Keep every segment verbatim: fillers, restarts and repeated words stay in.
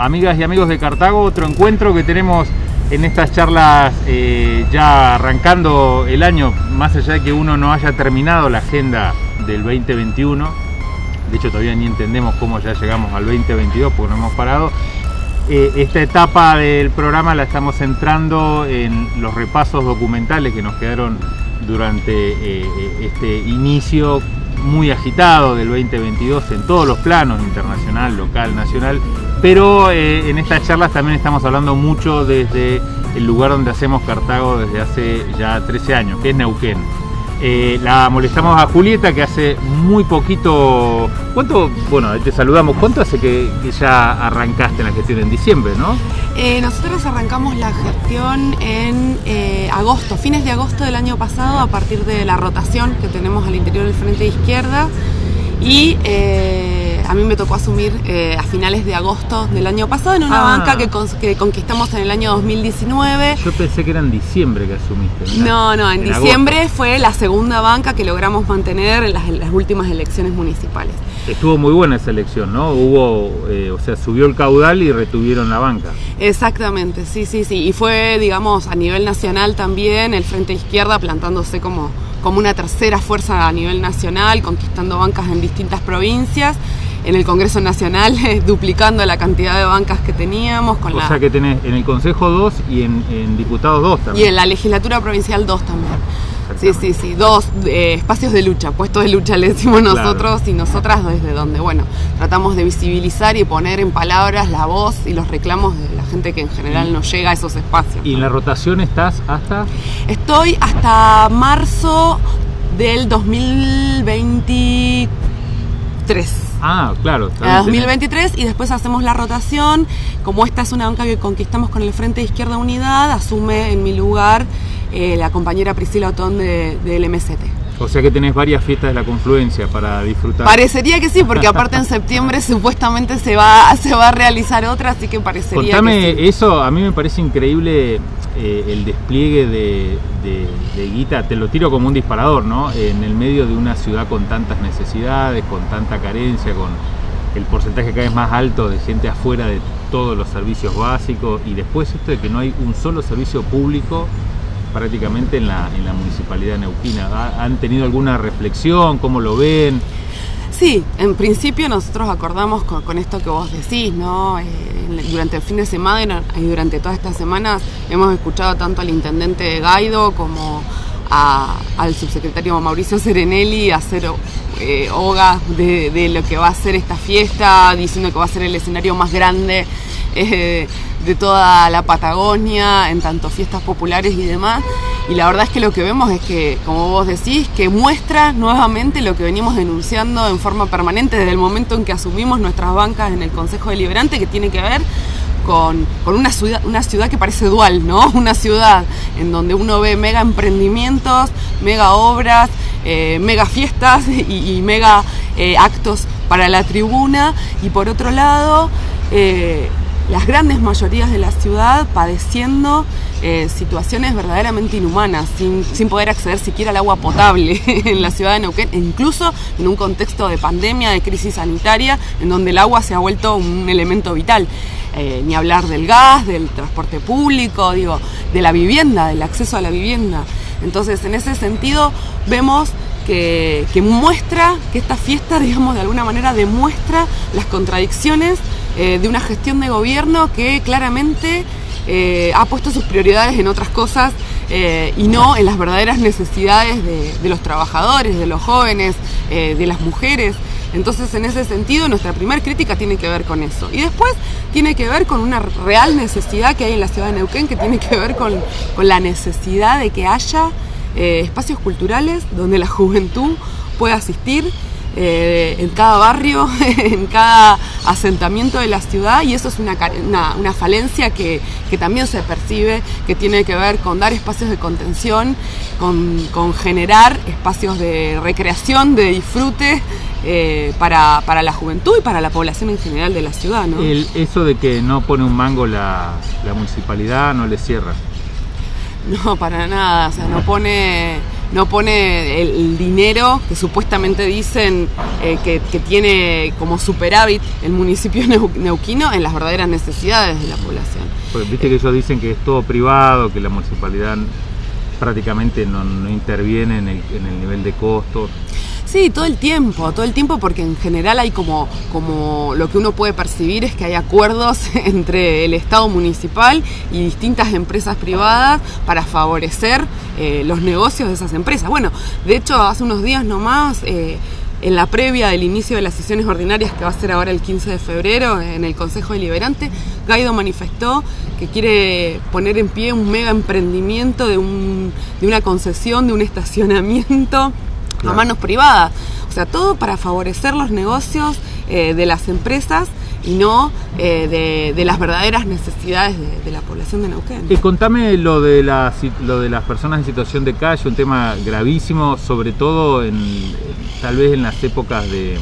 amigas y amigos de Cartago, otro encuentro que tenemos en estas charlas eh, ya arrancando el año, más allá de que uno no haya terminado la agenda del veinte veintiuno, de hecho todavía ni entendemos cómo ya llegamos al veinte veintidós porque no hemos parado. Eh, esta etapa del programa la estamos centrando en los repasos documentales que nos quedaron durante eh, este inicio muy agitado del veinte veintidós en todos los planos, internacional, local, nacional, pero eh, en estas charlas también estamos hablando mucho desde el lugar donde hacemos Cartago desde hace ya trece años, que es Neuquén. Eh, la molestamos a Julieta, que hace muy poquito, ¿cuánto? Bueno, te saludamos, ¿cuánto hace que, que ya arrancaste en la gestión? En diciembre, ¿no? Eh, nosotros arrancamos la gestión en eh, agosto, fines de agosto del año pasado, a partir de la rotación que tenemos al interior del Frente de Izquierda, y eh, a mí me tocó asumir eh, a finales de agosto del año pasado en una ah. banca que, con, que conquistamos en el año dos mil diecinueve. Yo pensé que era en diciembre que asumiste. No, no, en, en diciembre agosto. Fue la segunda banca que logramos mantener en las, en las últimas elecciones municipales. Estuvo muy buena esa elección, ¿no? Hubo, eh, o sea, subió el caudal y retuvieron la banca. Exactamente, sí, sí, sí. Y fue, digamos, a nivel nacional también, el Frente Izquierda plantándose como, como una tercera fuerza a nivel nacional, conquistando bancas en distintas provincias. En el Congreso Nacional, eh, duplicando la cantidad de bancas que teníamos. Con o la... sea que tenés en el Consejo dos y en, en Diputados dos también. Y en la Legislatura Provincial dos también. Sí, sí, sí, dos eh, espacios de lucha, puestos de lucha le decimos nosotros, claro. Y nosotras desde donde, bueno, tratamos de visibilizar y poner en palabras la voz y los reclamos de la gente que en general sí. no llega a esos espacios. ¿Y en la rotación estás hasta? Estoy hasta marzo del dos mil veintitrés. Ah, claro. A dos mil veintitrés, y después hacemos la rotación. Como esta es una banca que conquistamos con el Frente de Izquierda Unidad, asume en mi lugar eh, la compañera Priscila Otón de, del M C T. O sea que tenés varias fiestas de la confluencia para disfrutar. Parecería que sí, porque aparte en septiembre supuestamente se va, se va a realizar otra, así que parecería Contame que sí. Eso, a mí me parece increíble eh, el despliegue de, de, de guita, te lo tiro como un disparador, ¿no? En el medio de una ciudad con tantas necesidades, con tanta carencia, con el porcentaje cada vez más alto de gente afuera de todos los servicios básicos, y después esto de que no hay un solo servicio público prácticamente en la, en la municipalidad neuquina. ¿Han tenido alguna reflexión? ¿Cómo lo ven? Sí, en principio nosotros acordamos con, con esto que vos decís, ¿no? Eh, durante el fin de semana y durante todas estas semanas hemos escuchado tanto al intendente Gaido como a, al subsecretario Mauricio Serenelli hacer eh, hoga de, de lo que va a ser esta fiesta, diciendo que va a ser el escenario más grande eh, de toda la Patagonia, en tanto fiestas populares y demás. Y la verdad es que lo que vemos es que, como vos decís, que muestra nuevamente lo que venimos denunciando en forma permanente desde el momento en que asumimos nuestras bancas en el Consejo Deliberante, que tiene que ver con, con una ciudad, una ciudad que parece dual, ¿no? Una ciudad en donde uno ve mega emprendimientos, mega obras, eh, mega fiestas y, y mega eh, actos para la tribuna, y por otro lado eh, las grandes mayorías de la ciudad padeciendo eh, situaciones verdaderamente inhumanas, sin, sin poder acceder siquiera al agua potable en la ciudad de Neuquén, e incluso en un contexto de pandemia, de crisis sanitaria, en donde el agua se ha vuelto un elemento vital. Eh, ni hablar del gas, del transporte público, digo, de la vivienda, del acceso a la vivienda. Entonces, en ese sentido, vemos que, que muestra, que esta fiesta, digamos, de alguna manera demuestra las contradicciones eh, de una gestión de gobierno que claramente eh, ha puesto sus prioridades en otras cosas eh, y no en las verdaderas necesidades de, de los trabajadores, de los jóvenes, eh, de las mujeres. Entonces, en ese sentido, nuestra primera crítica tiene que ver con eso. Y después tiene que ver con una real necesidad que hay en la ciudad de Neuquén, que tiene que ver con, con la necesidad de que haya eh, espacios culturales donde la juventud pueda asistir eh, en cada barrio, en cada asentamiento de la ciudad, y eso es una, una, una falencia que, que también se percibe, que tiene que ver con dar espacios de contención, con, con generar espacios de recreación, de disfrute, Eh, para, para la juventud y para la población en general de la ciudad, ¿no? El, eso de que no pone un mango la, la municipalidad, no le cierra. No, para nada, o sea, no pone no pone el, el dinero que supuestamente dicen eh, que, que tiene como superávit el municipio neuquino en las verdaderas necesidades de la población. Pues viste que ellos dicen que es todo privado, que la municipalidad prácticamente no, no interviene en el, en el nivel de costos. Sí, todo el tiempo, todo el tiempo, porque en general hay como, como lo que uno puede percibir es que hay acuerdos entre el Estado municipal y distintas empresas privadas para favorecer eh, los negocios de esas empresas. Bueno, de hecho, hace unos días nomás, eh, en la previa del inicio de las sesiones ordinarias, que va a ser ahora el quince de febrero en el Consejo Deliberante, Guaido manifestó que quiere poner en pie un mega emprendimiento de, un, de una concesión, de un estacionamiento a manos privadas, o sea, todo para favorecer los negocios eh, de las empresas y no eh, de, de las verdaderas necesidades de, de la población de Neuquén. Y contame lo de, la, lo de las personas en situación de calle, un tema gravísimo, sobre todo en, tal vez en las épocas de,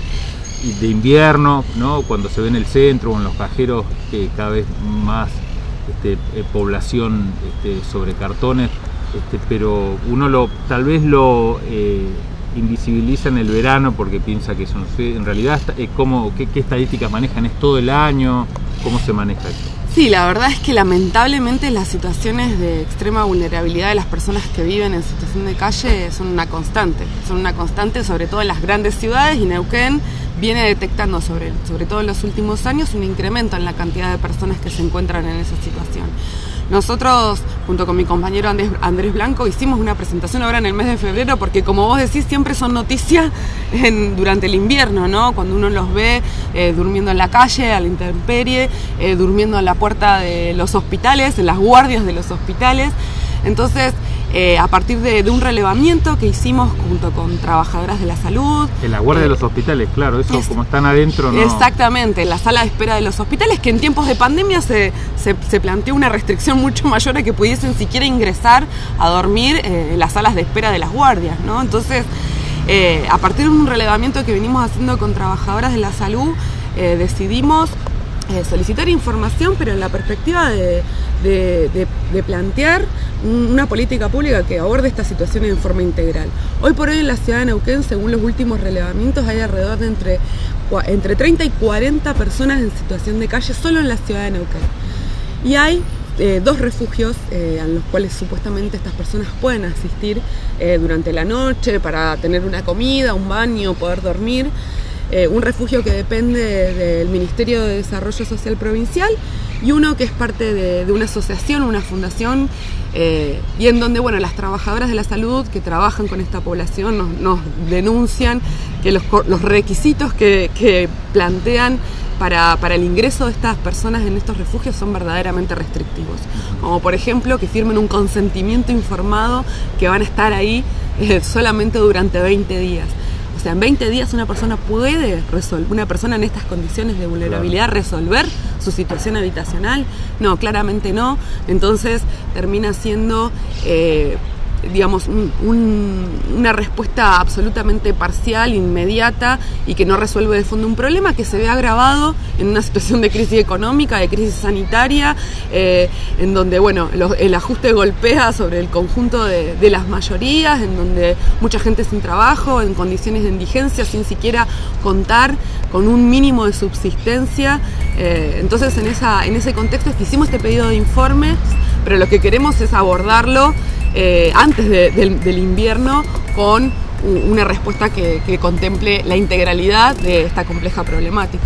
de invierno, ¿no? Cuando se ve en el centro o en los cajeros que cada vez más este, eh, población este, sobre cartones. Este, pero uno lo tal vez lo eh, invisibiliza en el verano porque piensa que eso no sé, en realidad es como, ¿qué, qué estadísticas manejan? ¿Es todo el año? ¿Cómo se maneja eso? Sí, la verdad es que lamentablemente las situaciones de extrema vulnerabilidad de las personas que viven en situación de calle son una constante, son una constante sobre todo en las grandes ciudades, y Neuquén viene detectando sobre, sobre todo en los últimos años un incremento en la cantidad de personas que se encuentran en esa situación. Nosotros, junto con mi compañero Andrés, Andrés Blanco, hicimos una presentación ahora en el mes de febrero porque, como vos decís, siempre son noticias en, durante el invierno, ¿no? Cuando uno los ve eh, durmiendo en la calle, a la intemperie, eh, durmiendo en la puerta de los hospitales, en las guardias de los hospitales. Entonces, eh, a partir de, de un relevamiento que hicimos junto con trabajadoras de la salud. En la guardia eh, de los hospitales, claro, eso es, como están adentro, ¿no? Exactamente, en la sala de espera de los hospitales, que en tiempos de pandemia se, se, se planteó una restricción mucho mayor a que pudiesen siquiera ingresar a dormir eh, en las salas de espera de las guardias, ¿no? Entonces, eh, a partir de un relevamiento que venimos haciendo con trabajadoras de la salud, eh, decidimos eh, solicitar información, pero en la perspectiva de, de, de, de plantear una política pública que aborde estas situaciones en forma integral. Hoy por hoy en la ciudad de Neuquén, según los últimos relevamientos, hay alrededor de entre, entre treinta y cuarenta personas en situación de calle solo en la ciudad de Neuquén. Y hay eh, dos refugios eh, a los cuales supuestamente estas personas pueden asistir eh, durante la noche para tener una comida, un baño, poder dormir. Eh, un refugio que depende del Ministerio de Desarrollo Social Provincial y uno que es parte de, de una asociación, una fundación, eh, y en donde, bueno, las trabajadoras de la salud que trabajan con esta población nos, nos denuncian que los, los requisitos que, que plantean para, para el ingreso de estas personas en estos refugios son verdaderamente restrictivos. Como por ejemplo que firmen un consentimiento informado que van a estar ahí eh, solamente durante veinte días. O sea, en veinte días una persona puede resolver, una persona en estas condiciones de vulnerabilidad, claro, resolver su situación habitacional. No, claramente no. Entonces termina siendo, eh, digamos, un, un, una respuesta absolutamente parcial, inmediata, y que no resuelve de fondo un problema que se ve agravado en una situación de crisis económica, de crisis sanitaria, eh, en donde, bueno, lo, el ajuste golpea sobre el conjunto de, de las mayorías, en donde mucha gente sin trabajo, en condiciones de indigencia, sin siquiera contar con un mínimo de subsistencia. Eh, entonces, en, esa, en ese contexto es que hicimos este pedido de informes, pero lo que queremos es abordarlo Eh, antes de, del, del invierno con una respuesta que, que contemple la integralidad de esta compleja problemática.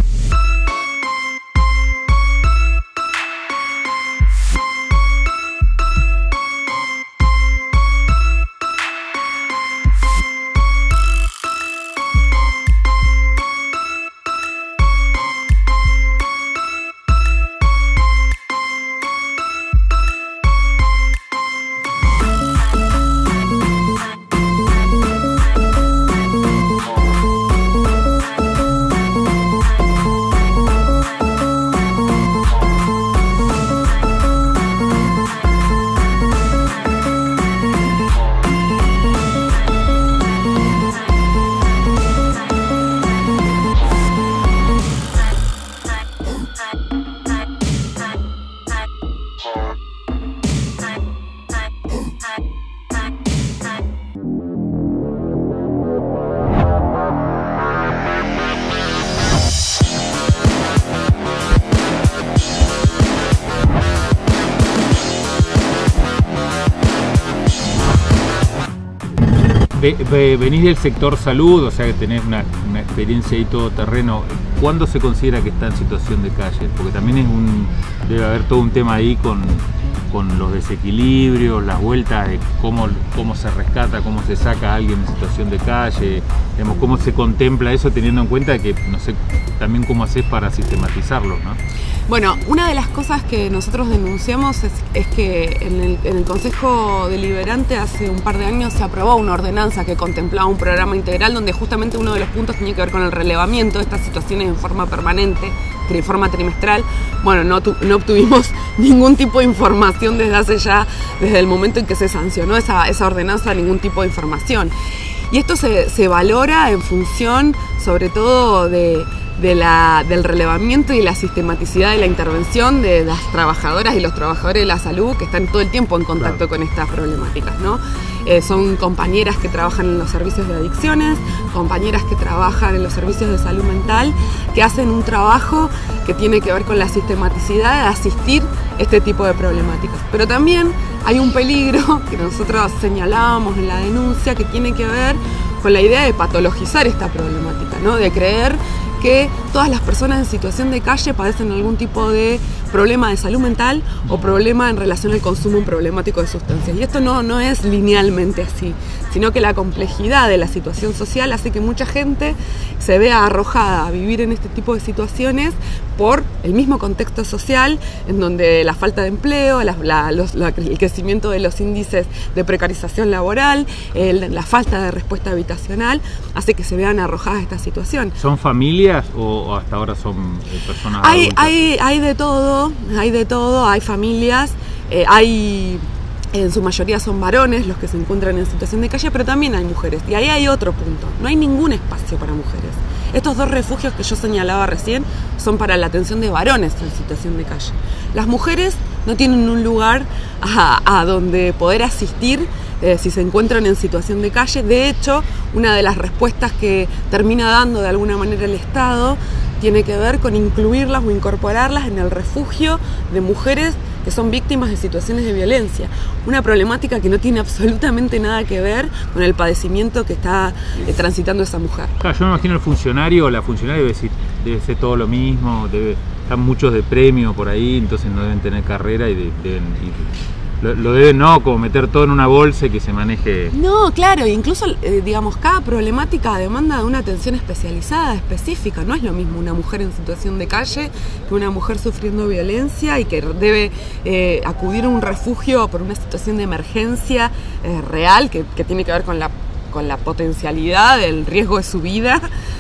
ve, ve, venís del sector salud, o sea que tenés una, una experiencia ahí todo terreno. ¿Cuándo se considera que está en situación de calle? Porque también es un, debe haber todo un tema ahí con, con los desequilibrios, las vueltas de cómo, cómo se rescata, cómo se saca a alguien en situación de calle, digamos, cómo se contempla eso teniendo en cuenta que, no sé, también cómo haces para sistematizarlo, ¿no? Bueno, una de las cosas que nosotros denunciamos es, es que en el, en el Consejo Deliberante hace un par de años se aprobó una ordenanza que contemplaba un programa integral donde justamente uno de los puntos tenía que ver con el relevamiento de estas situaciones en forma permanente, de forma trimestral. Bueno, no, tu, no obtuvimos ningún tipo de información desde hace ya, desde el momento en que se sancionó esa, esa ordenanza, ningún tipo de información. Y esto se, se valora en función, sobre todo, de... De la, del relevamiento y la sistematicidad de la intervención de las trabajadoras y los trabajadores de la salud que están todo el tiempo en contacto, claro, con estas problemáticas, ¿no? Eh, son compañeras que trabajan en los servicios de adicciones, compañeras que trabajan en los servicios de salud mental, que hacen un trabajo que tiene que ver con la sistematicidad de asistir este tipo de problemáticas. Pero también hay un peligro que nosotros señalábamos en la denuncia que tiene que ver con la idea de patologizar esta problemática, ¿no? De creer que todas las personas en situación de calle padecen algún tipo de problema de salud mental o problema en relación al consumo problemático de sustancias. Y esto no, no es linealmente así, sino que la complejidad de la situación social hace que mucha gente se vea arrojada a vivir en este tipo de situaciones por el mismo contexto social, en donde la falta de empleo, la, la, los, la, el crecimiento de los índices de precarización laboral, el, la falta de respuesta habitacional, hace que se vean arrojadas a esta situación. ¿Son familias o, o hasta ahora son personas hay, adultas? Hay, hay de todo, hay de todo, hay familias, eh, hay... En su mayoría son varones los que se encuentran en situación de calle, pero también hay mujeres. Y ahí hay otro punto. No hay ningún espacio para mujeres. Estos dos refugios que yo señalaba recién son para la atención de varones en situación de calle. Las mujeres no tienen un lugar a, a donde poder asistir eh, si se encuentran en situación de calle. De hecho, una de las respuestas que termina dando de alguna manera el Estado tiene que ver con incluirlas o incorporarlas en el refugio de mujeres que son víctimas de situaciones de violencia. Una problemática que no tiene absolutamente nada que ver con el padecimiento que está eh, transitando esa mujer. Claro, yo me imagino el funcionario, la funcionaria debe, decir, debe ser todo lo mismo, debe, están muchos de premio por ahí, entonces no deben tener carrera y de, deben... Y, Lo, lo deben, no, como meter todo en una bolsa y que se maneje. No, claro, incluso, eh, digamos, cada problemática demanda de una atención especializada, específica. No es lo mismo una mujer en situación de calle que una mujer sufriendo violencia y que debe eh, acudir a un refugio por una situación de emergencia eh, real, que, que tiene que ver con la, con la potencialidad del riesgo de su vida,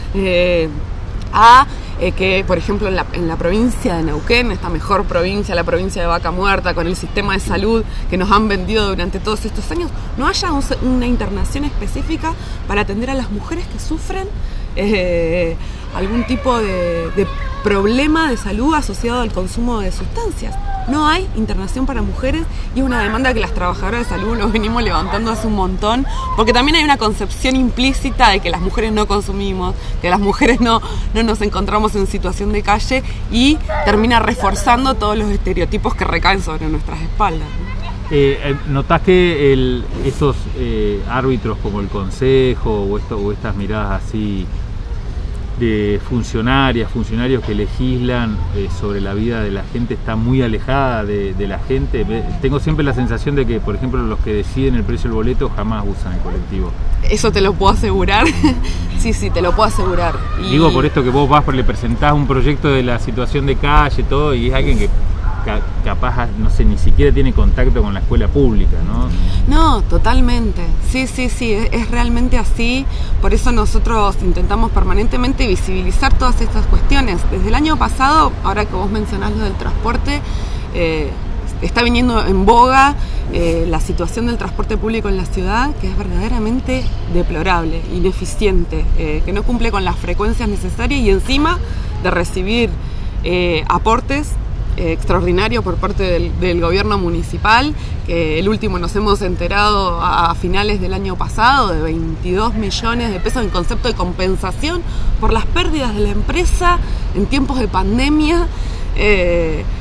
eh, a eh, que, por ejemplo, en la, en la provincia de Neuquén, esta mejor provincia, la provincia de Vaca Muerta, con el sistema de salud que nos han vendido durante todos estos años, no haya un, una internación específica para atender a las mujeres que sufren eh, algún tipo de, de problema de salud asociado al consumo de sustancias. No hay internación para mujeres y es una demanda que las trabajadoras de salud nos venimos levantando hace un montón, porque también hay una concepción implícita de que las mujeres no consumimos, que las mujeres no, no nos encontramos en situación de calle y termina reforzando todos los estereotipos que recaen sobre nuestras espaldas, ¿no? Eh, ¿Notás que el, estos eh, árbitros como el Consejo o, esto, o estas miradas así de funcionarias, funcionarios que legislan eh, sobre la vida de la gente está muy alejada de, de la gente? Tengo siempre la sensación de que, por ejemplo, los que deciden el precio del boleto jamás usan el colectivo. Eso te lo puedo asegurar. Sí, sí, te lo puedo asegurar. Y... Digo por esto que vos vas, le presentás un proyecto de la situación de calle, todo, y es alguien que capaz, no sé, ni siquiera tiene contacto con la escuela pública, ¿no? No, totalmente. Sí, sí, sí, es, es realmente así. Por eso nosotros intentamos permanentemente visibilizar todas estas cuestiones. Desde el año pasado, ahora que vos mencionás lo del transporte, eh, está viniendo en boga eh, la situación del transporte público en la ciudad, que es verdaderamente deplorable, ineficiente, eh, que no cumple con las frecuencias necesarias y encima de recibir eh, aportes Eh, extraordinario por parte del, del gobierno municipal, que el último nos hemos enterado a, a finales del año pasado de veintidós millones de pesos en concepto de compensación por las pérdidas de la empresa en tiempos de pandemia. Eh,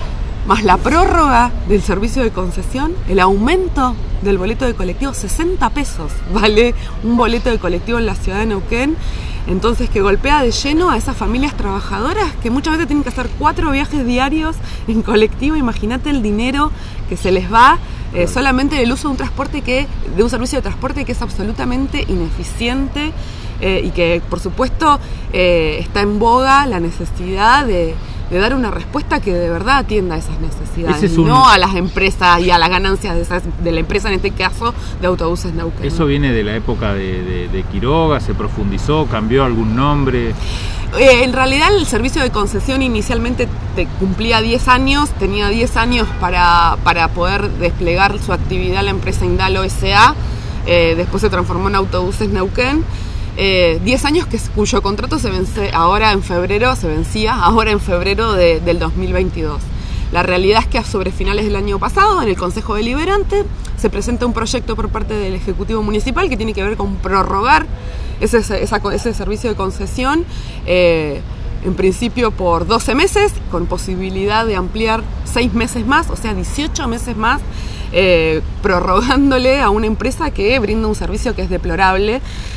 más la prórroga del servicio de concesión, el aumento del boleto de colectivo, sesenta pesos vale un boleto de colectivo en la ciudad de Neuquén. Entonces, que golpea de lleno a esas familias trabajadoras que muchas veces tienen que hacer cuatro viajes diarios en colectivo. Imagínate el dinero que se les va eh, solamente del uso de un transporte que, de un servicio de transporte que es absolutamente ineficiente eh, y que, por supuesto, eh, está en boga la necesidad de, de dar una respuesta que de verdad atienda a esas necesidades, es un... no a las empresas y a las ganancias de, esas, de la empresa, en este caso, de Autobuses Neuquén. Eso viene de la época de, de, de Quiroga, se profundizó, cambió algún nombre. Eh, en realidad el servicio de concesión inicialmente te cumplía diez años, tenía diez años para, para poder desplegar su actividad la empresa Indalo S A, eh, después se transformó en Autobuses Neuquén. Eh, diez años que, cuyo contrato se vence ahora en febrero, se vencía ahora en febrero de, del dos mil veintidós. La realidad es que sobre finales del año pasado, en el Consejo Deliberante, se presenta un proyecto por parte del Ejecutivo Municipal que tiene que ver con prorrogar ese, esa, ese servicio de concesión, eh, en principio por doce meses, con posibilidad de ampliar seis meses más, o sea, dieciocho meses más, eh, prorrogándole a una empresa que brinda un servicio que es deplorable.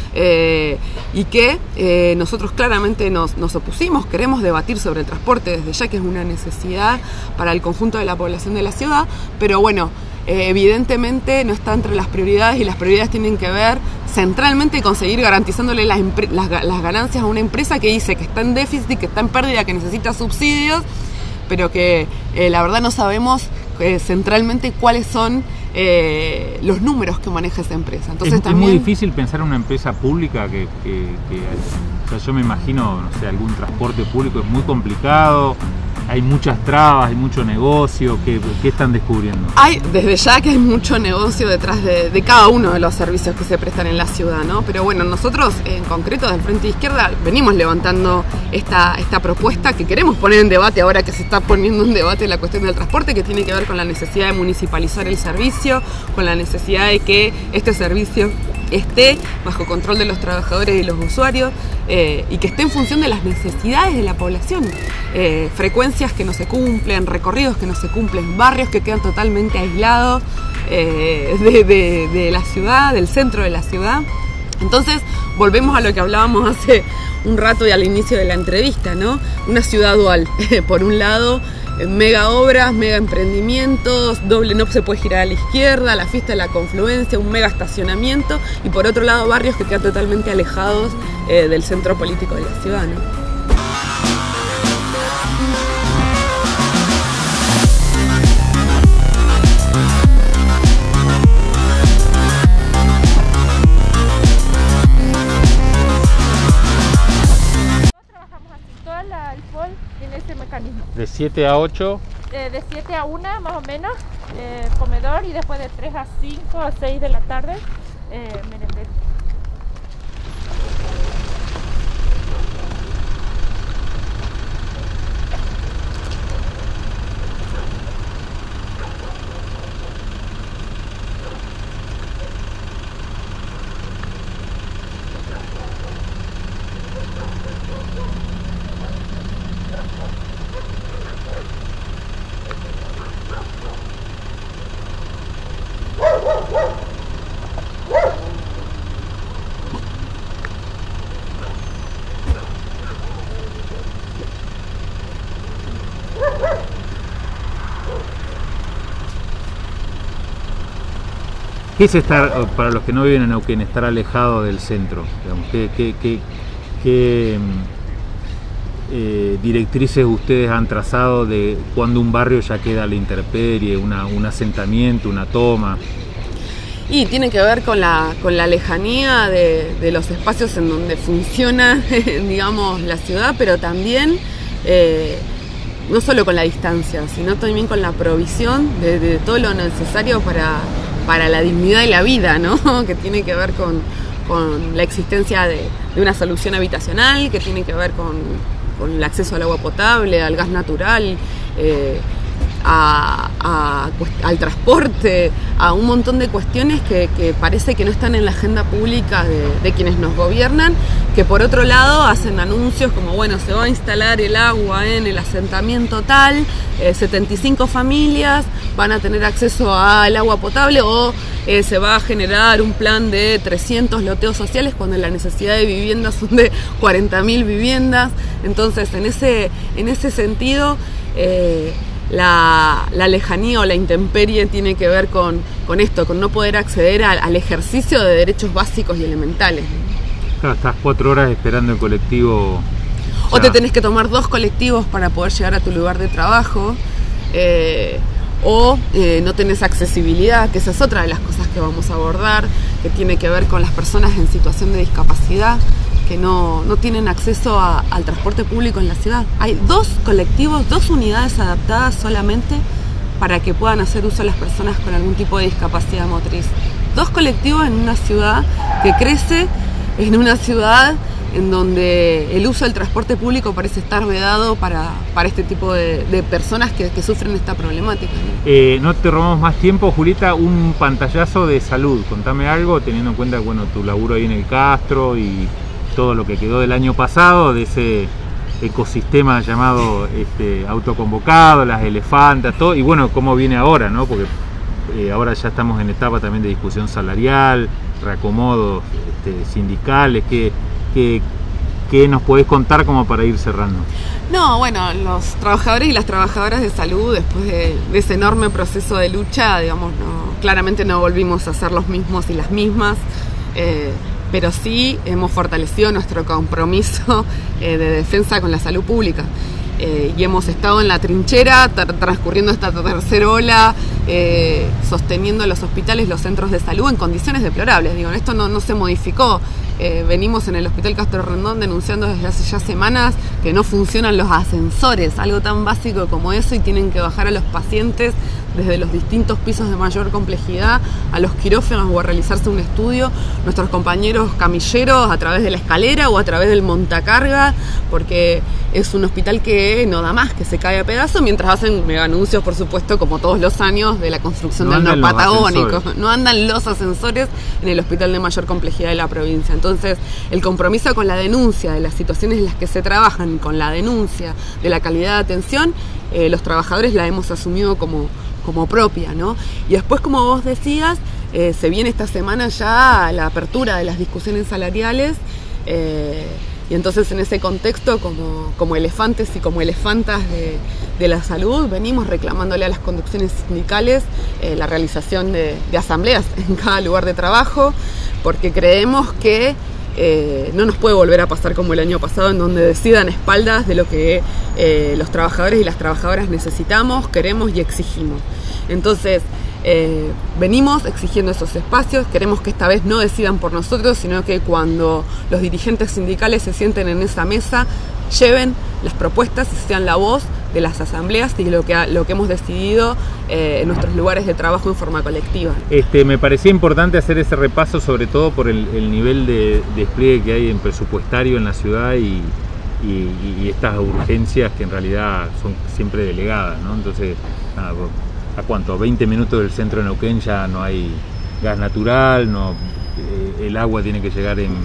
Eh, y que eh, nosotros claramente nos, nos opusimos, queremos debatir sobre el transporte desde ya, que es una necesidad para el conjunto de la población de la ciudad, pero bueno, eh, evidentemente no está entre las prioridades, y las prioridades tienen que ver centralmente con seguir garantizándole las, las, las ganancias a una empresa que dice que está en déficit, que está en pérdida, que necesita subsidios, pero que eh, la verdad no sabemos eh, centralmente cuáles son Eh, los números que maneja esa empresa. Entonces, es, también... es muy difícil pensar en una empresa pública que, que, que o sea, yo me imagino, no sé, algún transporte público es muy complicado, hay muchas trabas, hay mucho negocio. ¿Qué, qué están descubriendo? Hay, desde ya que hay mucho negocio detrás de, de cada uno de los servicios que se prestan en la ciudad, ¿no? Pero bueno, nosotros en concreto del Frente de Izquierda venimos levantando esta, esta propuesta que queremos poner en debate ahora que se está poniendo en debate la cuestión del transporte, que tiene que ver con la necesidad de municipalizar el servicio, con la necesidad de que este servicio esté bajo control de los trabajadores y los usuarios, eh, y que esté en función de las necesidades de la población. Eh, frecuencias que no se cumplen, recorridos que no se cumplen, barrios que quedan totalmente aislados eh, de, de, de la ciudad, del centro de la ciudad. Entonces volvemos a lo que hablábamos hace un rato y al inicio de la entrevista, ¿no? Una ciudad dual. Por un lado, mega obras, mega emprendimientos, doble no se puede girar a la izquierda, la fiesta de la confluencia, un mega estacionamiento, y por otro lado barrios que quedan totalmente alejados eh, del centro político de la ciudad, ¿no? De siete a ocho. Eh, de siete a una más o menos, eh, comedor, y después de tres a cinco a seis de la tarde, eh, merendero. ¿Qué es estar, para los que no viven en Neuquén, estar alejado del centro? Digamos, ¿qué, qué, qué, qué eh, directrices ustedes han trazado de cuando un barrio ya queda a la intemperie, una, un asentamiento, una toma? Y tiene que ver con la, con la lejanía de, de los espacios en donde funciona, digamos, la ciudad, pero también eh, no solo con la distancia, sino también con la provisión de, de todo lo necesario para, para la dignidad de la vida, ¿no? Que tiene que ver con, con la existencia de, de una solución habitacional, que tiene que ver con, con el acceso al agua potable, al gas natural, eh, a, a, al transporte, a un montón de cuestiones que, que parece que no están en la agenda pública de, de quienes nos gobiernan, que por otro lado hacen anuncios como, bueno, se va a instalar el agua en el asentamiento tal, eh, setenta y cinco familias van a tener acceso al agua potable, o eh, se va a generar un plan de trescientos loteos sociales cuando la necesidad de viviendas son de cuarenta mil viviendas. Entonces, en ese, en ese sentido, eh, La, la lejanía o la intemperie tiene que ver con, con esto, con no poder acceder al, al ejercicio de derechos básicos y elementales. Claro, estás cuatro horas esperando el colectivo. O te tenés que tomar dos colectivos para poder llegar a tu lugar de trabajo, eh, o eh, no tenés accesibilidad, que esa es otra de las cosas que vamos a abordar, que tiene que ver con las personas en situación de discapacidad, que no, no tienen acceso a, al transporte público en la ciudad. Hay dos colectivos, dos unidades adaptadas solamente para que puedan hacer uso las personas con algún tipo de discapacidad motriz. Dos colectivos en una ciudad que crece, en una ciudad en donde el uso del transporte público parece estar vedado para, para este tipo de, de personas que, que sufren esta problemática, ¿no? Eh, no te robamos más tiempo, Julieta, un pantallazo de salud. Contame algo, teniendo en cuenta, bueno, tu laburo ahí en el Castro y todo lo que quedó del año pasado, de ese ecosistema llamado este, autoconvocado, las elefantas, todo, y bueno, cómo viene ahora, ¿no? Porque eh, ahora ya estamos en etapa también de discusión salarial, reacomodos este, sindicales, ¿qué, qué, qué nos podés contar como para ir cerrando? No, bueno, los trabajadores y las trabajadoras de salud, después de, de ese enorme proceso de lucha, digamos, no, claramente no volvimos a ser los mismos y las mismas, eh, pero sí hemos fortalecido nuestro compromiso eh, de defensa con la salud pública. Eh, y hemos estado en la trinchera tra transcurriendo esta tercera ola, eh, sosteniendo los hospitales, los centros de salud en condiciones deplorables. Digo, esto no, no se modificó. Eh, venimos en el Hospital Castro Rendón denunciando desde hace ya semanas que no funcionan los ascensores, algo tan básico como eso, y tienen que bajar a los pacientes desde los distintos pisos de mayor complejidad a los quirófanos o a realizarse un estudio, nuestros compañeros camilleros a través de la escalera o a través del montacarga, porque es un hospital que no da más, que se cae a pedazos, mientras hacen mega anuncios, por supuesto, como todos los años, de la construcción no del Norpatagónico. No andan los ascensores en el hospital de mayor complejidad de la provincia. Entonces, el compromiso con la denuncia de las situaciones en las que se trabajan, con la denuncia de la calidad de atención, eh, los trabajadores la hemos asumido como como propia, ¿no? Y después, como vos decías, eh, se viene esta semana ya la apertura de las discusiones salariales, eh, y entonces en ese contexto, como, como elefantes y como elefantas de, de la salud, venimos reclamándole a las conducciones sindicales eh, la realización de, de asambleas en cada lugar de trabajo, porque creemos que Eh, no nos puede volver a pasar como el año pasado, en donde decidan espaldas de lo que eh, los trabajadores y las trabajadoras necesitamos, queremos y exigimos. Entonces, eh, venimos exigiendo esos espacios, queremos que esta vez no decidan por nosotros, sino que cuando los dirigentes sindicales se sienten en esa mesa, lleven las propuestas y sean la voz de las asambleas y lo que, lo que hemos decidido eh, en nuestros lugares de trabajo en forma colectiva. Este, me parecía importante hacer ese repaso, sobre todo por el, el nivel de, de despliegue que hay en presupuestario en la ciudad y, y, y estas urgencias que en realidad son siempre delegadas, ¿no? Entonces, nada, ¿a cuánto? A veinte minutos del centro de Neuquén ya no hay gas natural, no, eh, el agua tiene que llegar en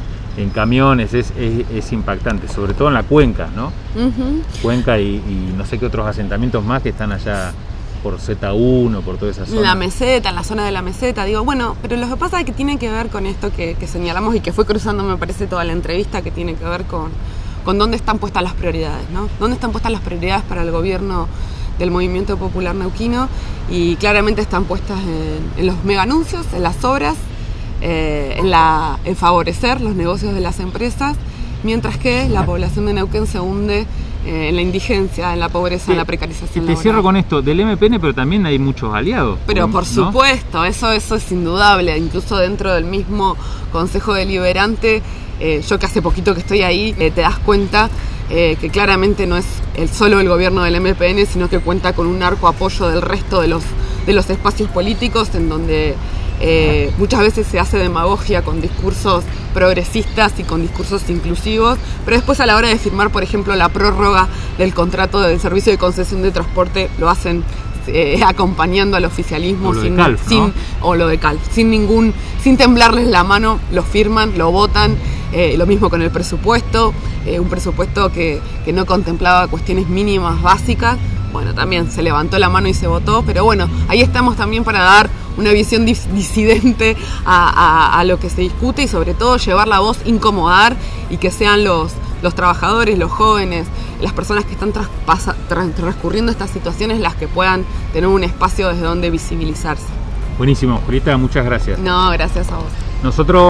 en camiones, es, es, es impactante, sobre todo en la Cuenca, ¿no? Uh-huh. Cuenca y, y no sé qué otros asentamientos más que están allá por Z uno, por toda esa zona. La meseta, en la zona de la meseta, digo, bueno, pero lo que pasa es que tiene que ver con esto que, que señalamos y que fue cruzando, me parece, toda la entrevista, que tiene que ver con, con dónde están puestas las prioridades, ¿no? ¿Dónde están puestas las prioridades para el gobierno del Movimiento Popular Neuquino? Y claramente están puestas en, en los mega anuncios, en las obras, Eh, en, la, en favorecer los negocios de las empresas, mientras que la población de Neuquén se hunde eh, en la indigencia, en la pobreza, sí, en la precarización laboral. Te cierro con esto, del M P N, pero también hay muchos aliados. Pero por ¿no? supuesto, eso, eso es indudable, incluso dentro del mismo Consejo Deliberante, eh, yo que hace poquito que estoy ahí, eh, te das cuenta eh, que claramente no es el, solo el gobierno del M P N, sino que cuenta con un arco apoyo del resto de los, de los espacios políticos, en donde Eh, muchas veces se hace demagogia con discursos progresistas y con discursos inclusivos, pero después a la hora de firmar, por ejemplo, la prórroga del contrato del servicio de concesión de transporte, lo hacen eh, acompañando al oficialismo, o lo sin, de Calf, ¿no? sin o lo de Calf, sin ningún, sin temblarles la mano, lo firman, lo votan. Eh, lo mismo con el presupuesto, eh, un presupuesto que, que no contemplaba cuestiones mínimas básicas. Bueno, también se levantó la mano y se votó, pero bueno, ahí estamos también para dar una visión dis disidente a, a, a lo que se discute y sobre todo llevar la voz, incomodar y que sean los, los trabajadores, los jóvenes, las personas que están traspasa, tra transcurriendo estas situaciones las que puedan tener un espacio desde donde visibilizarse. Buenísimo, Julieta, muchas gracias. No, gracias a vos. Nosotros